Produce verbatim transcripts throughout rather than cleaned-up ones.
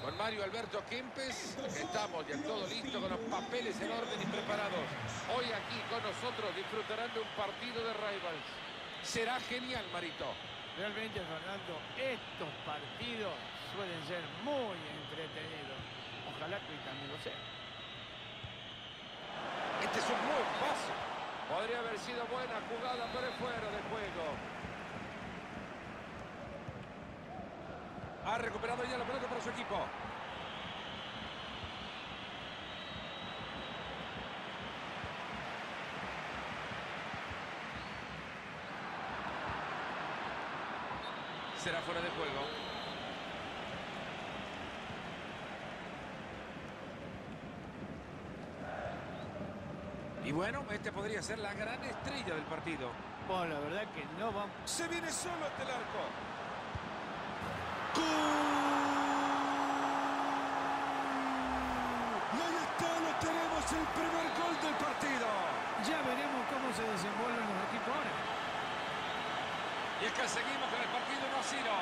Con Mario Alberto Kempes estamos ya todo listo, con los papeles en orden y preparados. Hoy aquí con nosotros disfrutarán de un partido de rivals. Será genial, Marito. Realmente, Fernando, estos partidos suelen ser muy entretenidos. Ojalá que hoy también lo sea. Este es un buen paso. Podría haber sido buena jugada, pero es fuera de juego. Ha recuperado ya la pelota para su equipo. Será fuera de juego. Y bueno, este podría ser la gran estrella del partido. Bueno, la verdad que no vamos... Se viene solo ante el arco. ¡Gol! Y ahí está, lo tenemos, el primer gol del partido. Ya veremos cómo se desenvuelven los equipos ahora. Y es que seguimos con el partido uno a cero.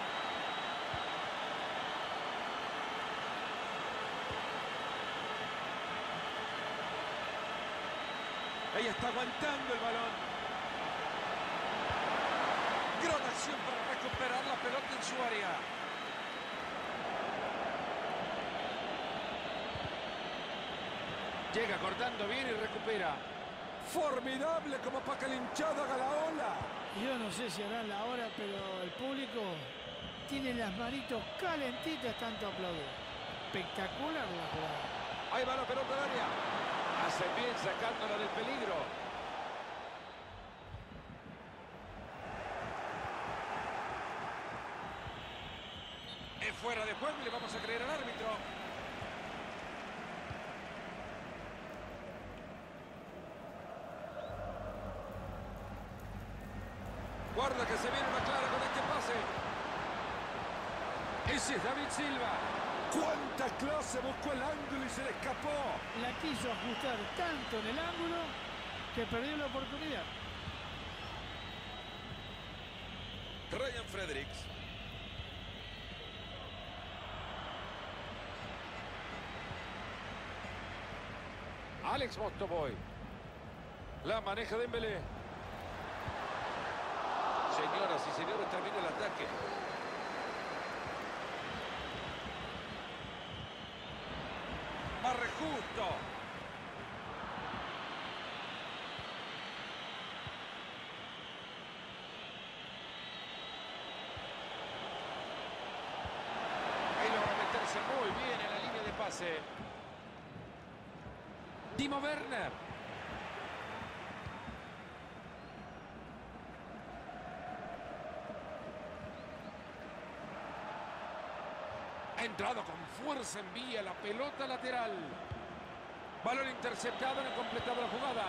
Ahí está aguantando el balón. Gran acción para recuperar la pelota en su área. Llega cortando bien y recupera. Formidable como para que el hinchado haga la ola. Yo no sé si harán la hora, pero el público tiene las manitos calentitas tanto aplaudir. Espectacular la jugada. Ahí va la pelota al área. Hace bien sacándola del peligro. Es fuera de juego y le vamos a creer al árbitro. Guarda que se viene una clara con este pase. Ese es David Silva. ¡Cuánta clase! Buscó el ángulo y se le escapó. La quiso ajustar tanto en el ángulo que perdió la oportunidad. Ryan Fredericks. Alex Mostovoy. La maneja Dembélé. Señoras y señores, termina el ataque. Barre justo. Ahí logra meterse muy bien en la línea de pase. Timo Werner. Ha entrado con fuerza, envía la pelota lateral. Balón interceptado, no ha completado la jugada.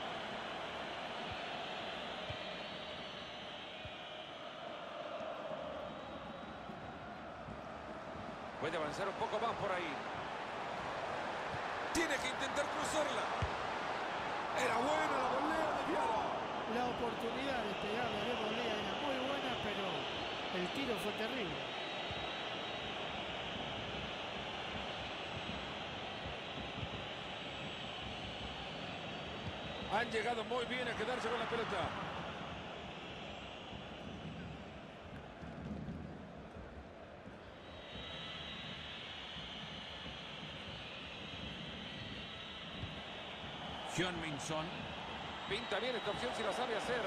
Puede avanzar un poco más por ahí. Tiene que intentar cruzarla. Era buena la volea de Viara. La oportunidad de pegarle de volea era muy buena, pero el tiro fue terrible. Han llegado muy bien a quedarse con la pelota. Hyun-Min Son. Pinta bien esta opción si la sabe hacer.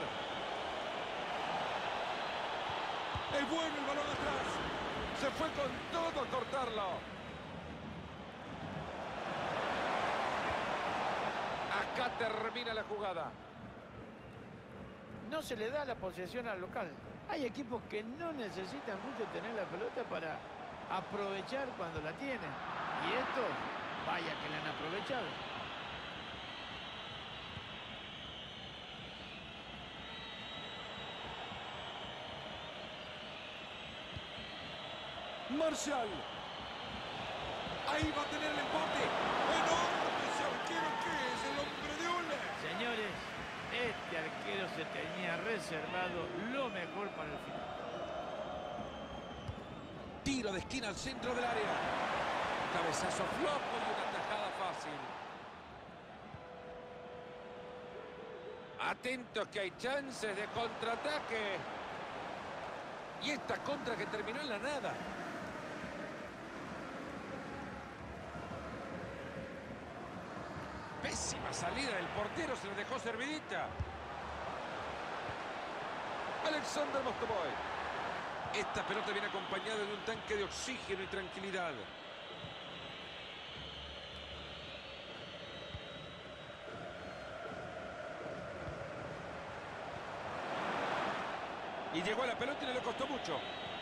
Es bueno el balón atrás. Se fue con todo a cortarlo. Acá termina la jugada. No se le da la posesión al local. Hay equipos que no necesitan mucho tener la pelota para aprovechar cuando la tienen. Y estos, vaya que la han aprovechado. Marshall. Ahí va a tener el empate. ¡Enorme ese arquero que es! ¡El hombre de Ole! Señores, este arquero se tenía reservado lo mejor para el final. Tiro de esquina al centro del área. Cabezazo flojo y una tajada fácil. Atentos que hay chances de contraataque. Y esta contra que terminó en la nada. Pésima salida del portero, se le dejó servidita. Alexander Mostovoy. Esta pelota viene acompañada de un tanque de oxígeno y tranquilidad. Y llegó a la pelota y no le costó mucho.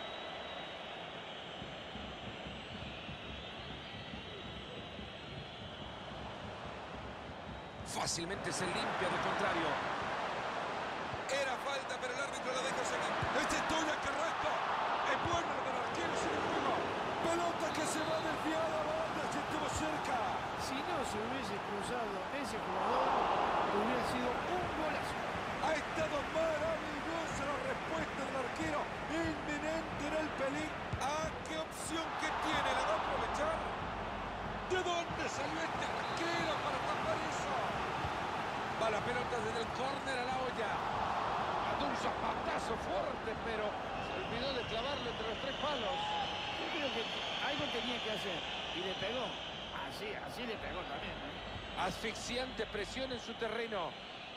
Fácilmente se limpia del contrario. Era falta, pero el árbitro la deja seguir. ¡Esta es tuya, Carrasco! ¡Es bueno lo del arquero, sin embargo! ¡Pelota que se va desviada! ¡Banda, se estuvo cerca! Si no se hubiese cruzado ese jugador, hubiera sido un golazo. Ha estado maravillosa la respuesta del arquero. Inminente en el peligro. ¡Ah, qué opción que tiene! ¿La va a aprovechar? ¿De dónde salió este arquero para tapar eso? Va la pelota desde el córner a la olla. Mandó un zapatazo fuerte, pero se olvidó de clavarlo entre los tres palos. Yo creo que algo tenía que hacer y le pegó. Así, así le pegó también, ¿eh? Asfixiante presión en su terreno.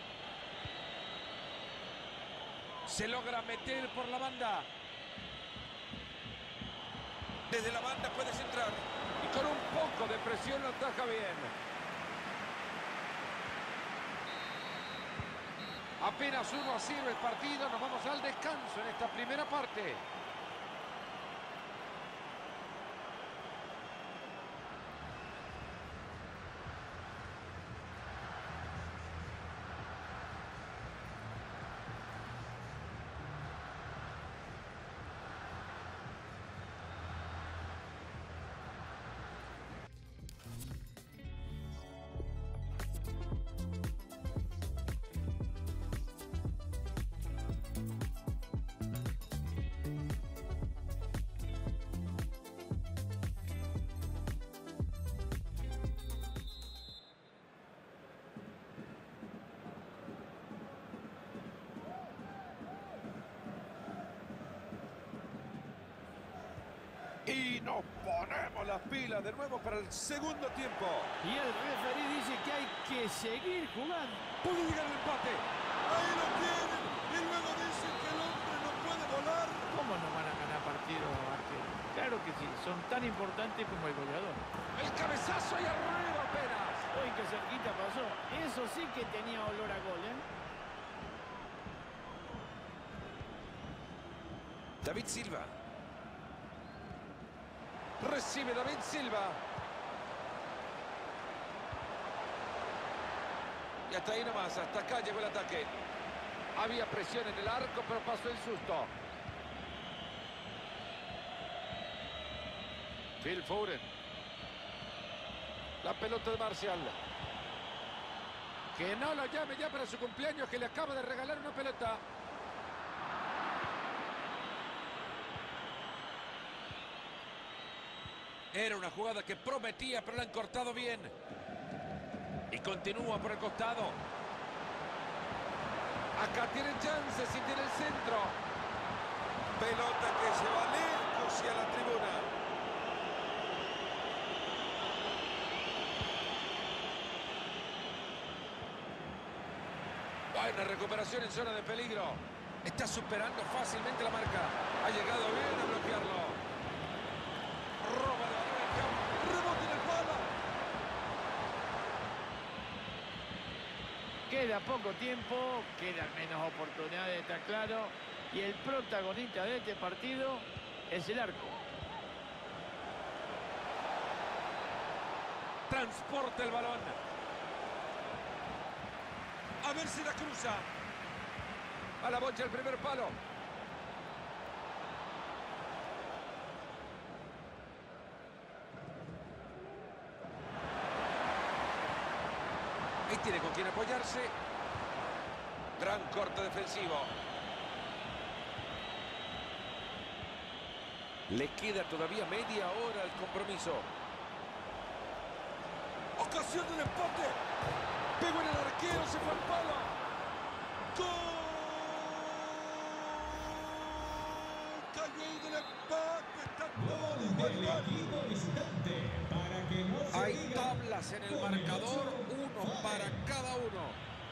Se logra meter por la banda. Desde la banda puedes entrar. Y con un poco de presión lo ataja bien. Apenas uno a cero el partido. Nos vamos al descanso en esta primera parte. Y nos ponemos las pilas de nuevo para el segundo tiempo. Y el referí dice que hay que seguir jugando. Puede llegar el empate. Ahí lo tienen. Y luego dicen que el hombre no puede volar. ¿Cómo no van a ganar partidos, arquero? Claro que sí, son tan importantes como el goleador. El cabezazo y arriba apenas. Hoy que cerquita pasó. Eso sí que tenía olor a gol, ¿eh? David Silva. Recibe David Silva. Y hasta ahí nomás, hasta acá llegó el ataque. Había presión en el arco, pero pasó el susto. Phil Foden. La pelota de Marcial. Que no lo llame ya para su cumpleaños, que le acaba de regalar una pelota. Era una jugada que prometía, pero la han cortado bien. Y continúa por el costado. Acá tienen chances y tiene el centro. Pelota que se va lejos hacia la tribuna. Buena recuperación en zona de peligro. Está superando fácilmente la marca. Ha llegado bien a bloquearlo. Roba de balón, rebote en el palo. Queda poco tiempo, quedan menos oportunidades, está claro. Y el protagonista de este partido es el arco. Transporta el balón. A ver si la cruza. A la bocha el primer palo. Ahí tiene con quién apoyarse. Gran corte defensivo. Le queda todavía media hora al compromiso. Ocasión del empate. Pegó en el arquero, se fue al palo. ¡Gol! Cayó el del empate. Está todo igual. Hay tablas en el marcador, uno para cada uno.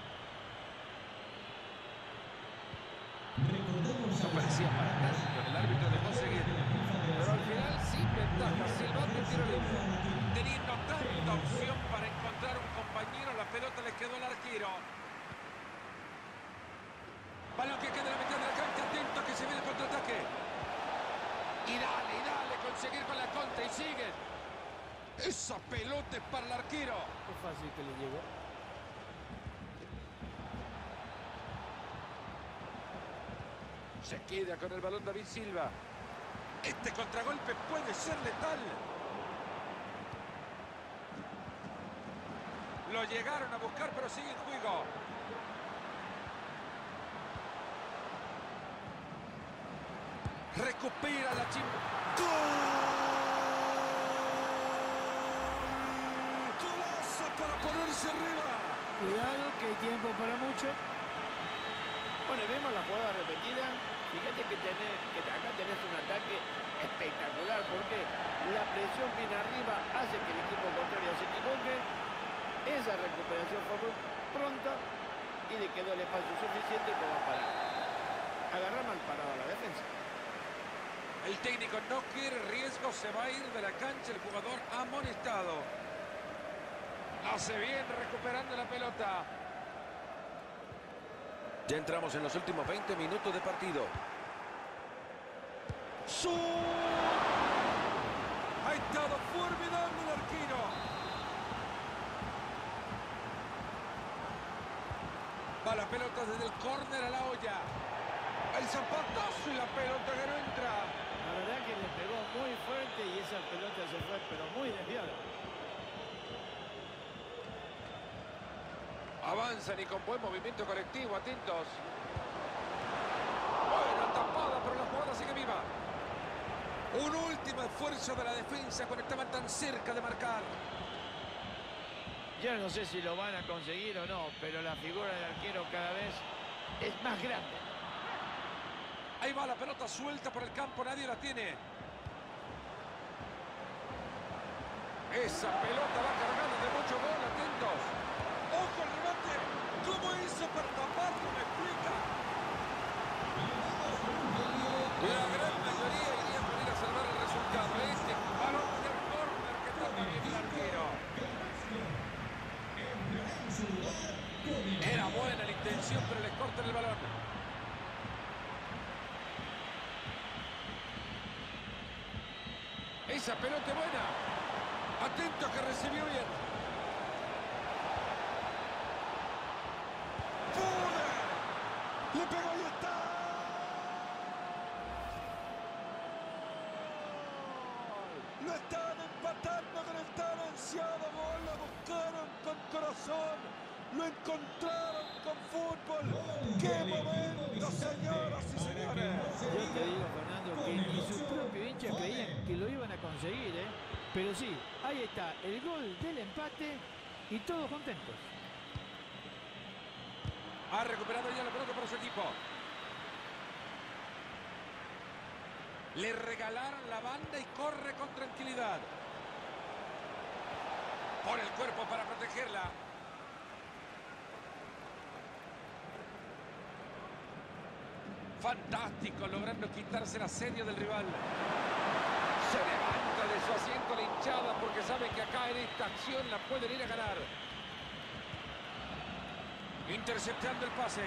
No parecía para tanto, el árbitro dejó seguir. Pero al final sin ventaja, silbando el tiro libre. Teniendo tanta opción para encontrar un compañero, la pelota le quedó al arquero. Balón que queda en la mitad de la cancha, atento que se viene el contraataque. Y dale, y dale, conseguir con la contra y siguen. Esa pelota es para el arquero. Qué fácil que le llegó. Se queda con el balón David Silva. Este contragolpe puede ser letal. Lo llegaron a buscar, pero sigue en juego. Recupera la chim... ¡Gol! ¡Golazo para ponerse arriba! Cuidado que hay tiempo para mucho. Bueno, vemos la jugada repetida. Fíjate que, tenés, que acá tenés un ataque espectacular porque la presión viene arriba, hace que el equipo contrario se equivoque. Esa recuperación fue muy pronta y le quedó el espacio suficiente como para agarrar mal parado a la defensa. El técnico no quiere riesgo, se va a ir de la cancha el jugador amonestado. Hace bien recuperando la pelota. Ya entramos en los últimos veinte minutos de partido. ¡Su! Ha estado formidable el arquero. Va la pelota desde el córner a la olla. El zapatazo y la pelota que no entra. La verdad que le pegó muy fuerte y esa pelota se fue, pero muy desviada. Avanzan y con buen movimiento colectivo, atentos. Bueno, tapada, pero la jugada sigue viva. Un último esfuerzo de la defensa cuando estaban tan cerca de marcar. Yo no sé si lo van a conseguir o no, pero la figura del arquero cada vez es más grande. Ahí va la pelota suelta por el campo, nadie la tiene. Esa pelota va cargada de mucho gol, atentos. ¡Ojo el remate! ¿Cómo hizo para taparlo? ¿Me explica? La gran mayoría iría por ir a salvar el resultado. Este balón del córner que tapa bien el arquero. Era buena la intención, pero le cortan el balón. Esa pelota es buena. Atento que recibió bien. ¡Le pegó y está! Lo están empatando con el tan ansiado gol. Lo buscaron con corazón. Lo encontraron con fútbol. ¡Qué momento, señoras y señores! Yo te digo, Fernando, que ni sus propios hinchas creían que lo iban a conseguir, ¿eh? Pero sí, ahí está el gol del empate y todos contentos. Ha recuperado ya la pelota para su equipo. Le regalaron la banda y corre con tranquilidad. Pone el cuerpo para protegerla. Fantástico, logrando quitarse el asedio del rival. Se levanta de su asiento la hinchada porque sabe que acá en esta acción la pueden ir a ganar. Interceptando el pase.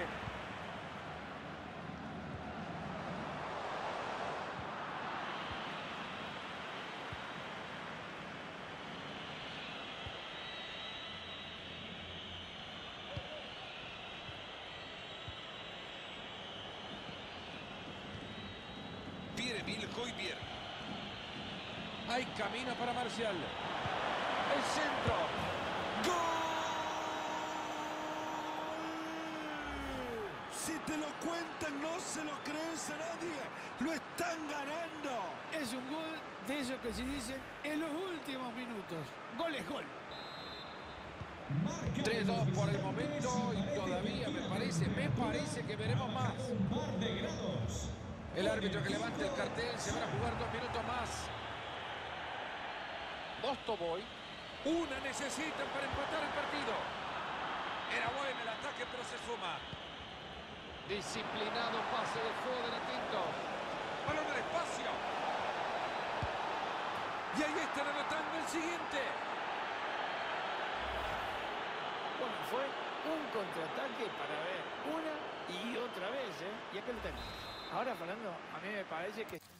Pierre Emile Højbjerg. Hay camino para Marcial. El centro. ¡Gol! si te lo cuentan no se lo crees a nadie. Lo están ganando. Es un gol de esos que se dicen en los últimos minutos. Gol es gol. tres dos por el momento y todavía me parece, me parece que veremos más. El árbitro que levanta el cartel, se van a jugar dos minutos más. Mostovoy. Una necesitan para empatar el partido. Era bueno el ataque, pero se suma. Disciplinado pase de fuego de Tinto. Balón al espacio. Y ahí están anotando el siguiente. Bueno, fue un contraataque para ver una y otra vez, ¿eh? Y acá lo tenemos. Ahora, Fernando, a mí me parece que...